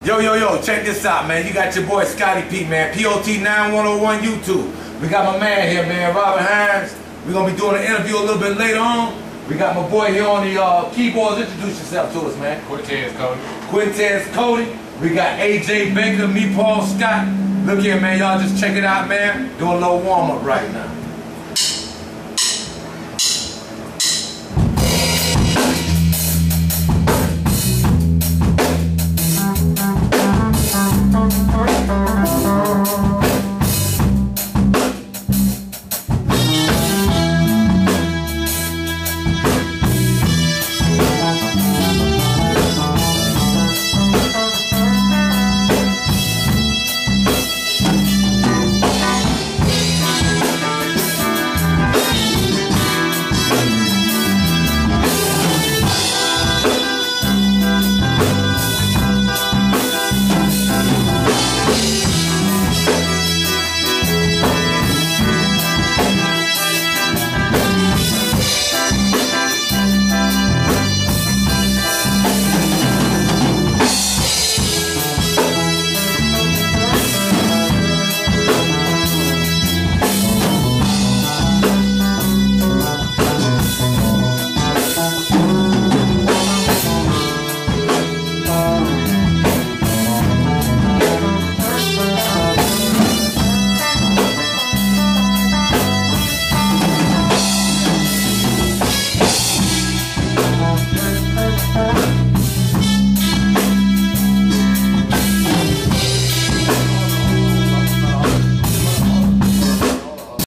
Yo, check this out, man. You got your boy Scotty P, man. POT9101 YouTube. We got my man here, man, Robert Hines. We're going to be doing an interview a little bit later on. We got my boy here on the keyboards. Introduce yourself to us, man. Cortez, Cody. Cortez, Cody. We got AJ Baker, me, Paul Scott. Look here, man. Y'all just check it out, man. Doing a little warm-up right now.